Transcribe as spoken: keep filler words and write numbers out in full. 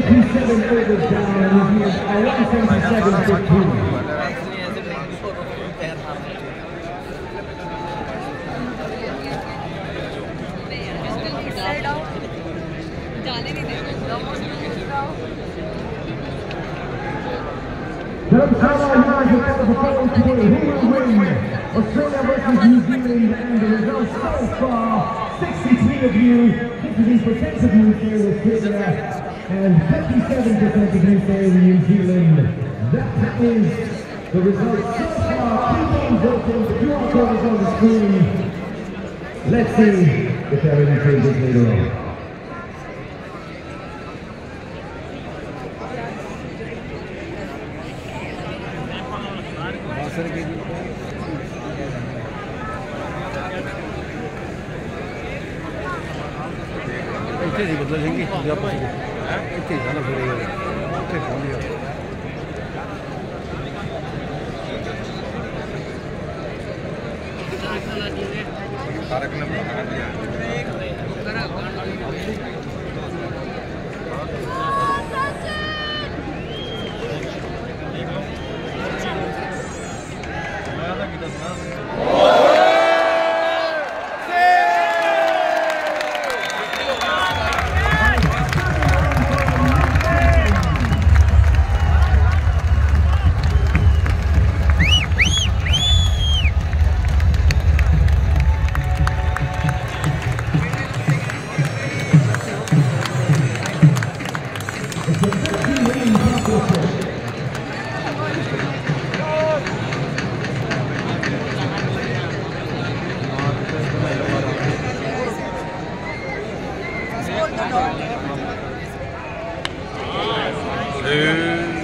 twenty-seven overs down and New Zealand are one seventy-seven fifteen. Dharaamshala United for the performance today. Who will win? Australia versus New Zealand, and the results so far: sixty-three of you, fifty percent of you say Australia, and fifty-seven percent of you say New Zealand. That is the results so far. Keep on voting. The Q R code is on the screen. Let's see if there are any changes later on. इतने ही बदलेंगे जब इतने ज़्यादा पड़ेगा इतने पड़ेगा तारक ने बना दिया Two.